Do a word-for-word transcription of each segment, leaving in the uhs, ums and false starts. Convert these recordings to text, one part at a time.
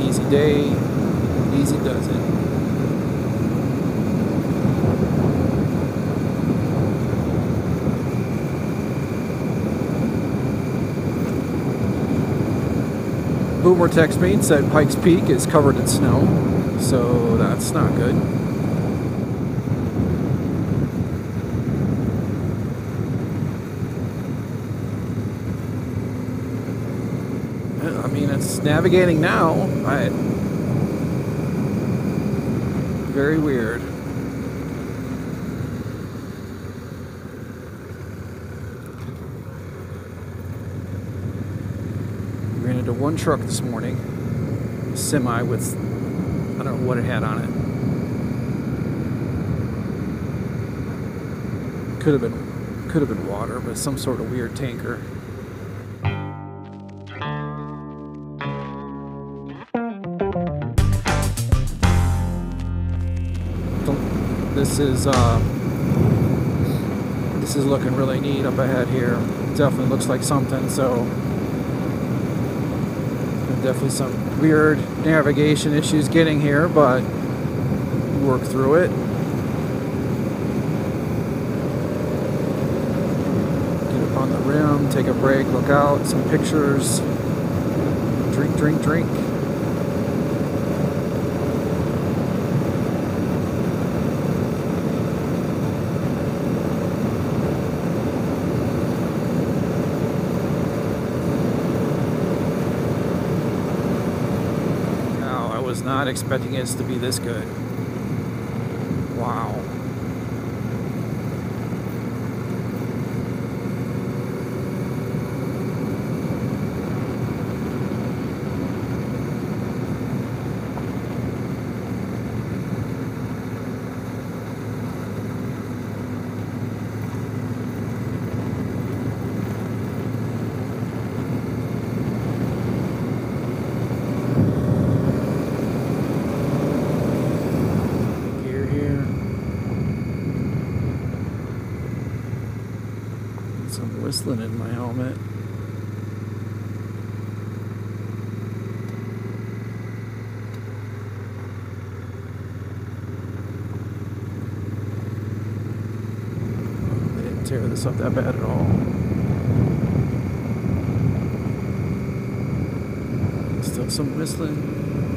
Easy day, easy does it. Boomer texted me and said Pikes Peak is covered in snow, so that's not good. I mean, it's navigating now. I, very weird. Ran into one truck this morning, a semi with, I don't know what it had on it. Could have been, could have been water, but some sort of weird tanker. This is uh, this is looking really neat up ahead here. Definitely looks like something. So definitely some weird navigation issues getting here, but work through it. Get up on the rim, take a break, look out, some pictures. Drink, drink, drink. Not expecting it to be this good. Wow. Whistling in my helmet. They didn't tear this up that bad at all. Still some whistling.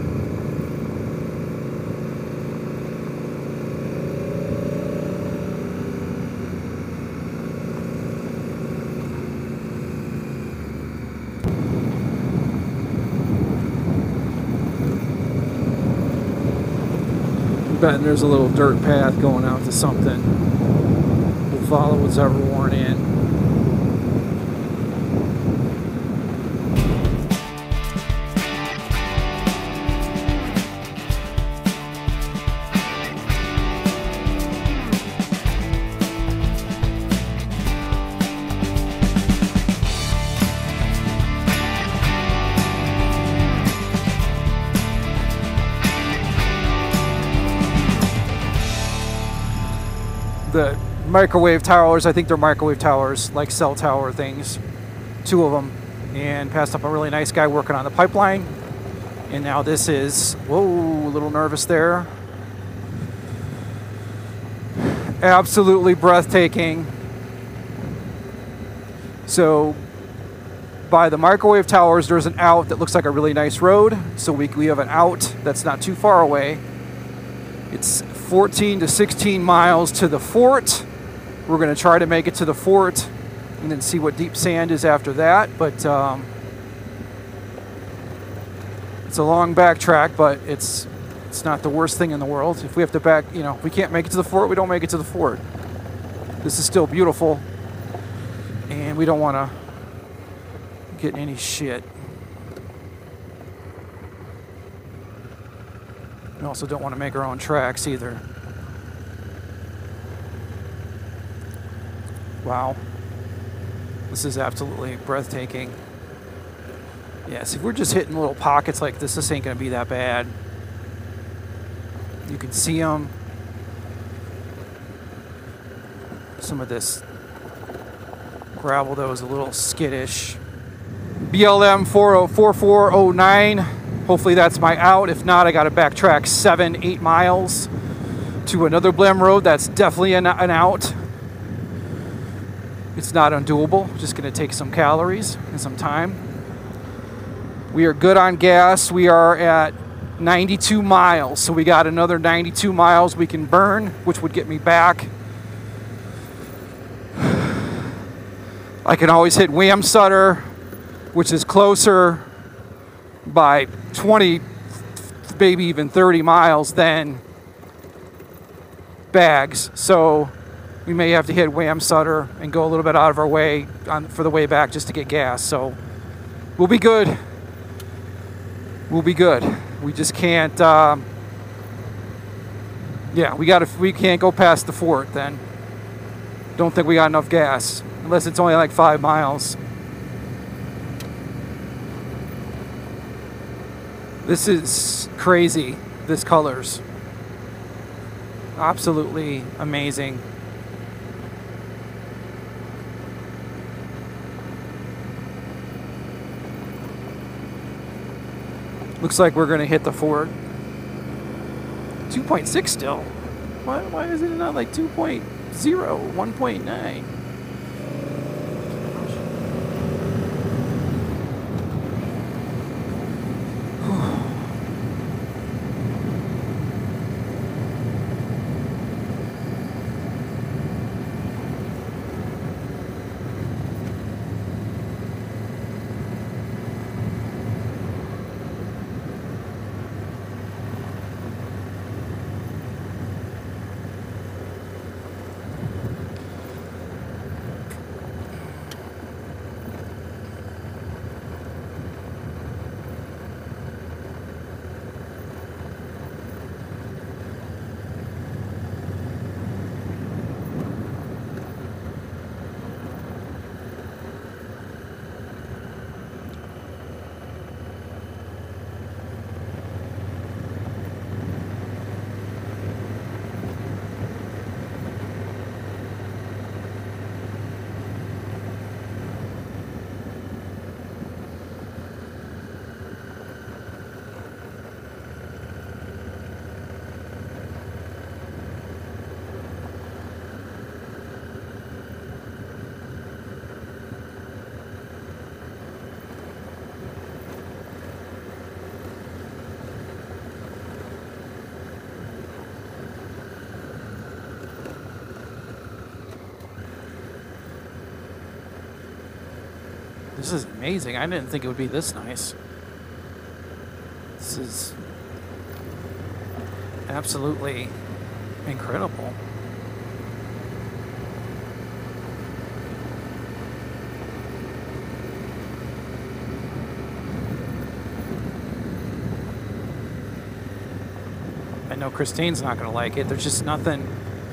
Betting there's a little dirt path going out to something. We'll follow what's ever worn in. The microwave towers, I think they're microwave towers, like cell tower things, two of them, and passed up a really nice guy working on the pipeline. And now this is, whoa, a little nervous there. Absolutely breathtaking. So by the microwave towers, there's an out that looks like a really nice road. So we, we have an out that's not too far away. It's fourteen to sixteen miles to the fort. We're going to try to make it to the fort and then see what deep sand is after that. But um, it's a long backtrack, but it's it's not the worst thing in the world. If we have to back, you know, if we can't make it to the fort, we don't make it to the fort. This is still beautiful, and we don't want to get in any shit. We also don't want to make our own tracks either. Wow. This is absolutely breathtaking. Yes, if we're just hitting little pockets like this, this ain't going to be that bad. You can see them. Some of this gravel, though, is a little skittish. B L M four oh four four oh nine. Hopefully that's my out. If not, I got to backtrack seven, eight miles to another Blem road. That's definitely an, an out. It's not undoable. Just going to take some calories and some time. We are good on gas. We are at ninety-two miles. So we got another ninety-two miles we can burn, which would get me back. I can always hit Wamsutter, which is closer by twenty, maybe even thirty miles than Bags. So we may have to hit Wamsutter and go a little bit out of our way on, for the way back just to get gas. So we'll be good. We'll be good. We just can't, um, yeah, we got to, we can't go past the fort then. Don't think we got enough gas, unless it's only like five miles. This is crazy, this colors. Absolutely amazing. Looks like we're gonna hit the fort. two point six still. Why, why is it not like two point oh, one point nine? This is amazing. I didn't think it would be this nice. This is absolutely incredible. I know Christine's not going to like it. There's just nothing.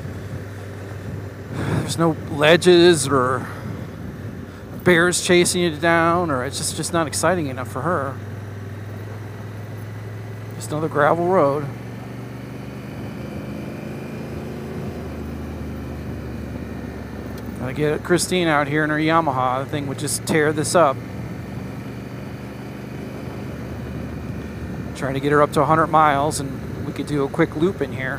There's no ledges or bears chasing you down, or it's just just not exciting enough for her. Just another gravel road. Gotta get Christine out here in her Yamaha. The thing would just tear this up. Trying to get her up to one hundred miles, and we could do a quick loop in here.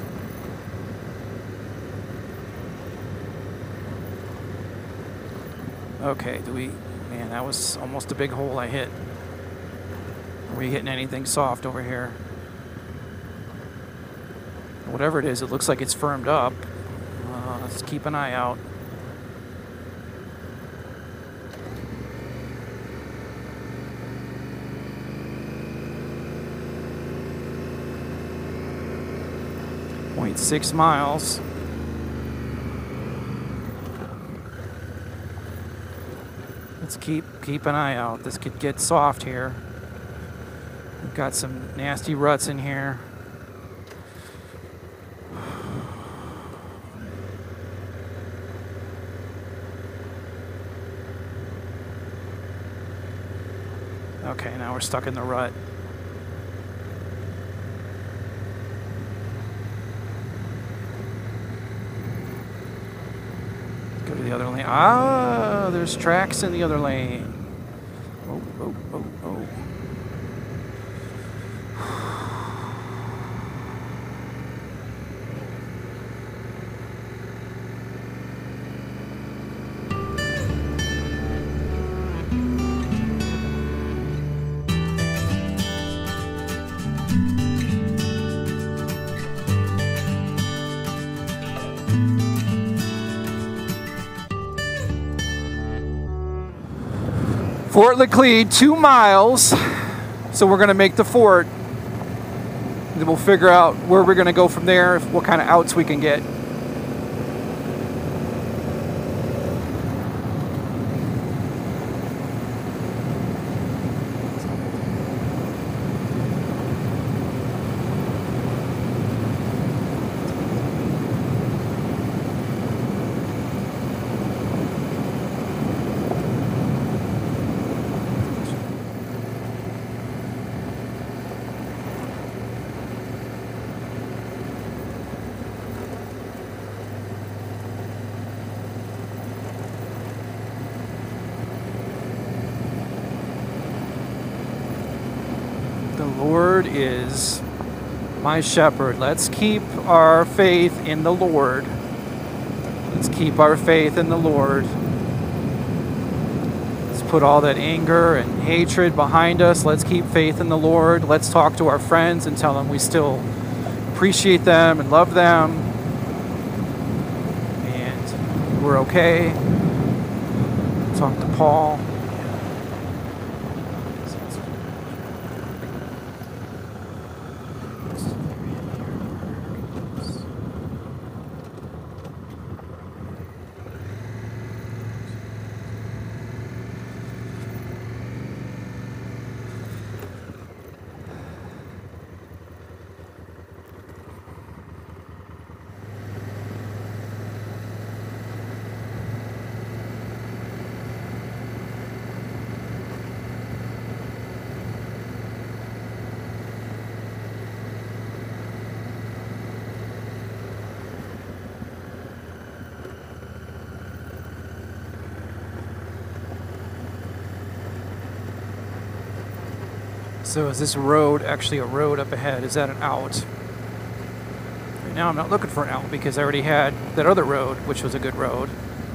Okay, do we... Man, that was almost a big hole I hit. Are we hitting anything soft over here? Whatever it is, it looks like it's firmed up. Uh, let's keep an eye out. zero point six miles. Let's keep keep an eye out. This could get soft here. We've got some nasty ruts in here. Okay, now we're stuck in the rut. Go to the other lane. Ah, there's tracks in the other lane. Oh, oh, oh, oh. Fort Laclede, two miles. So we're going to make the fort. Then we'll figure out where we're going to go from there, what kind of outs we can get. Lord is my shepherd. Let's keep our faith in the Lord. Let's keep our faith in the Lord. Let's put all that anger and hatred behind us. Let's keep faith in the Lord. Let's talk to our friends and tell them we still appreciate them and love them. And we're okay. Talk to Paul. So is this road actually a road up ahead? Is that an out? Right now I'm not looking for an out because I already had that other road, which was a good road.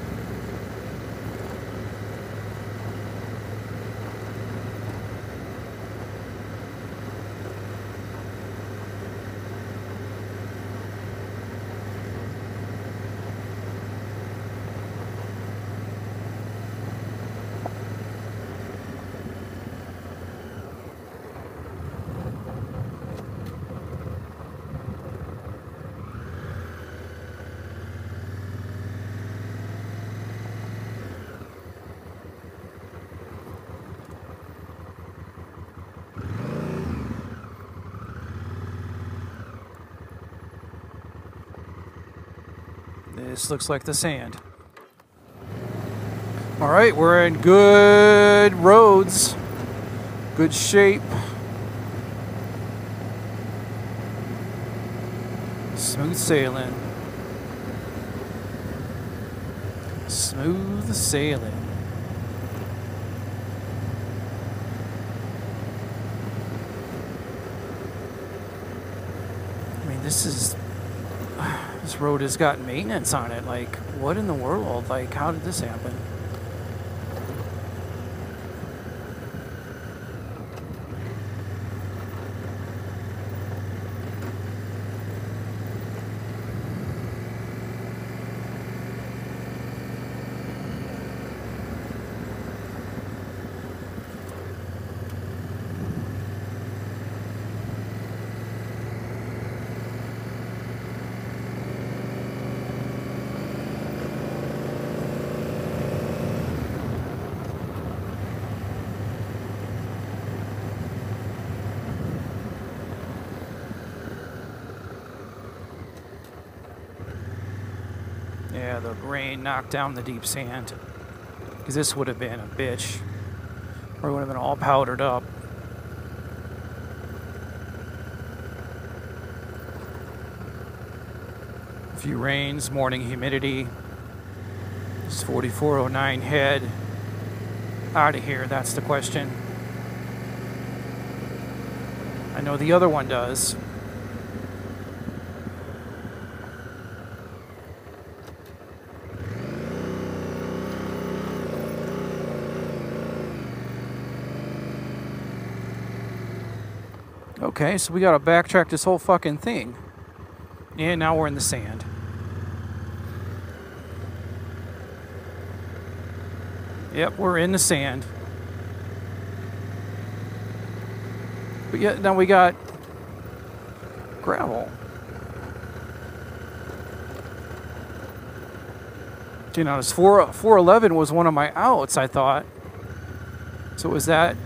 This looks like the sand. All right, we're in good roads, good shape. Smooth sailing. Smooth sailing. I mean, this is... This road has got maintenance on it. Like, what in the world? Like, how did this happen? Yeah, the rain knocked down the deep sand. Because this would have been a bitch. Or it would have been all powdered up. A few rains, morning humidity. This forty-four oh nine head. Out of here, that's the question. I know the other one does. Okay, so we gotta backtrack this whole fucking thing. And now we're in the sand. Yep, we're in the sand. But yeah, now we got gravel. You know, this four four eleven was one of my outs, I thought. So was that?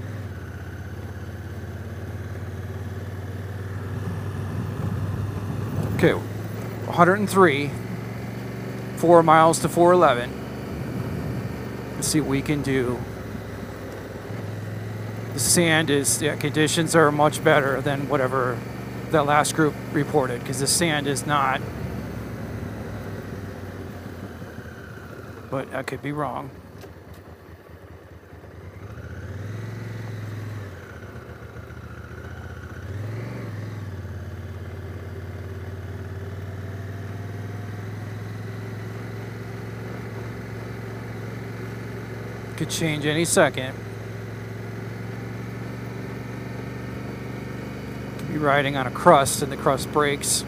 Okay, one hundred three, four miles to four eleven. Let's see what we can do. The sand is, yeah, conditions are much better than whatever that last group reported, because the sand is not. But I could be wrong. Could change any second. Could be riding on a crust and the crust breaks.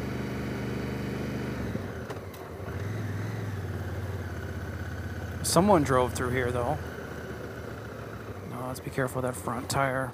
Someone drove through here, though. No, let's be careful of that front tire.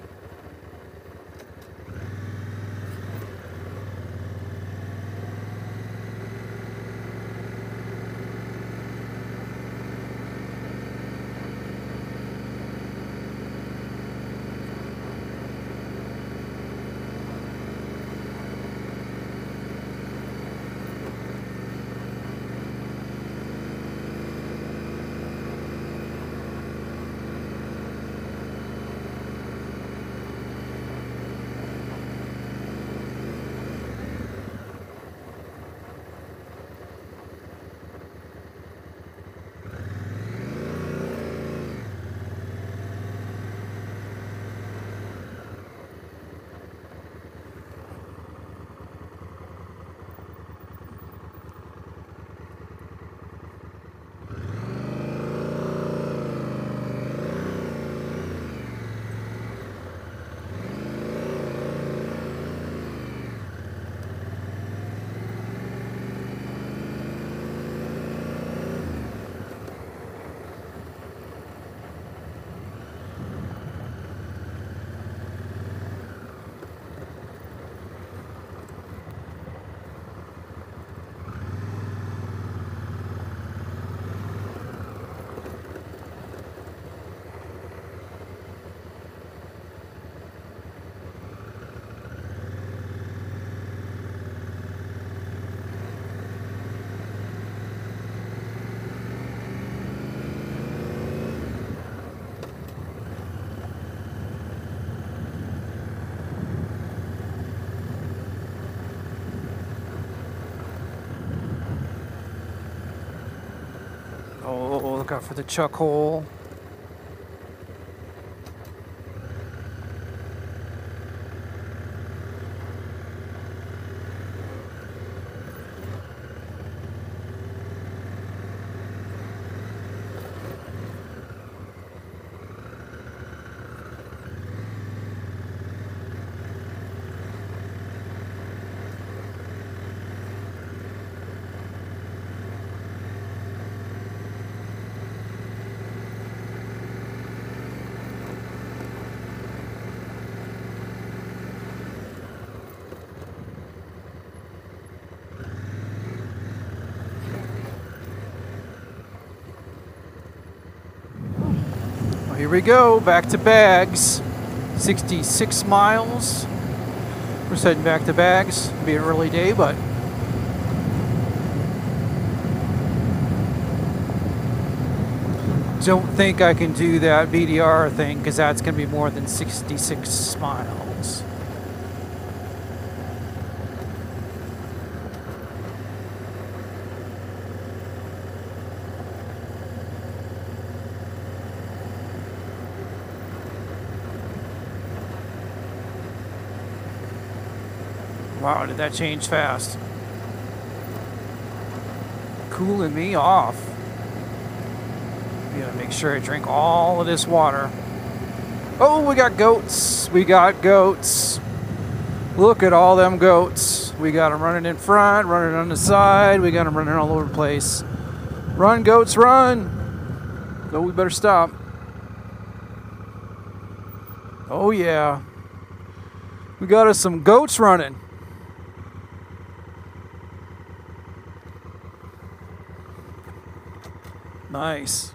Oh, look out for the chuck hole. Here we go, back to Bags. sixty-six miles. We're heading back to Bags. It'll be an early day, but don't think I can do that B D R thing because that's going to be more than sixty-six miles. Wow, did that change fast? Cooling me off. Gotta make sure I drink all of this water. Oh, we got goats. We got goats. Look at all them goats. We got them running in front, running on the side. We got them running all over the place. Run, goats, run. Oh, we better stop. Oh, yeah. We got us some goats running. Nice.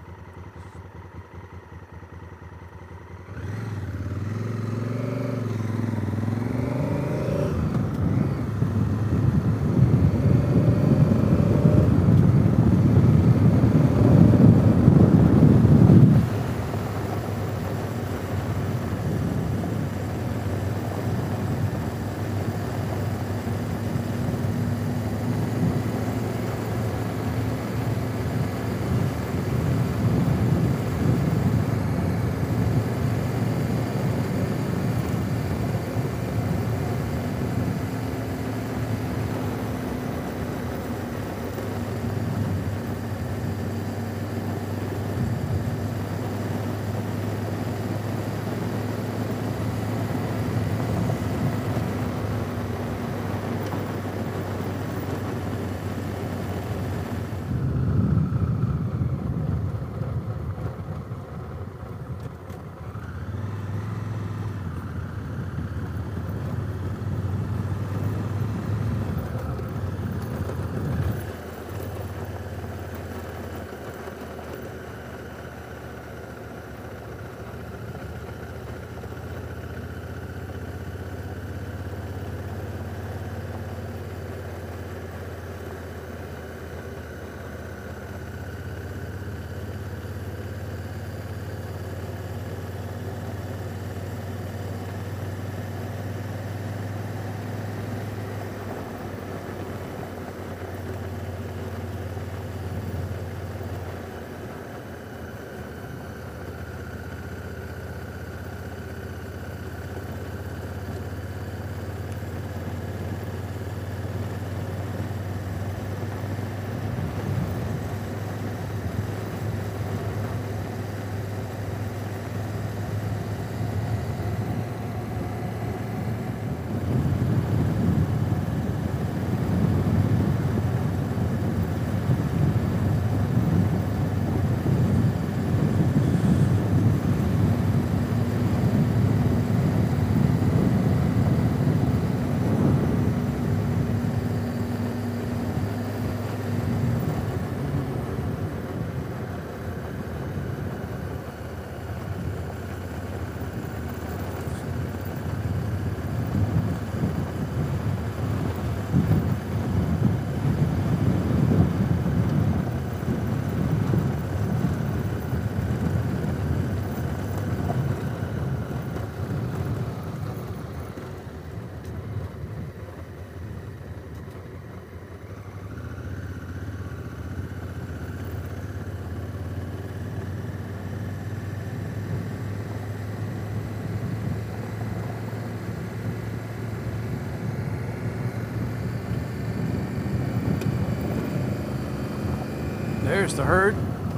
There's the herd.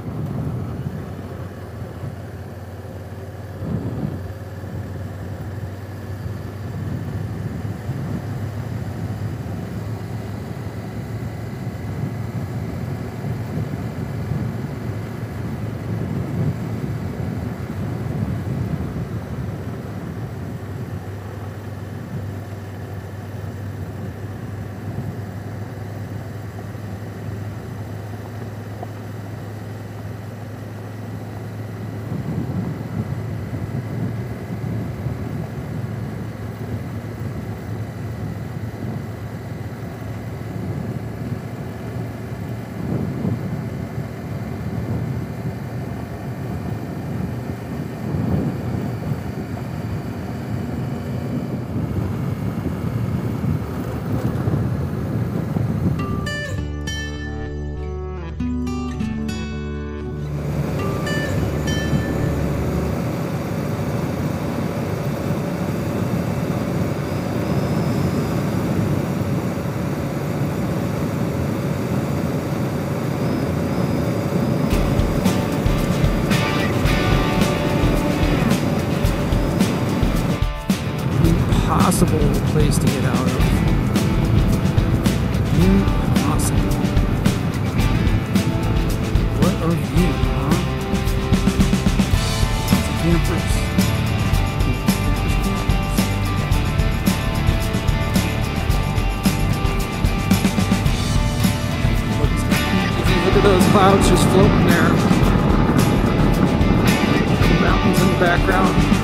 Impossible place to get out of. Impossible. What a view, huh? It's campers. clouds just floating there. The mountains in the background.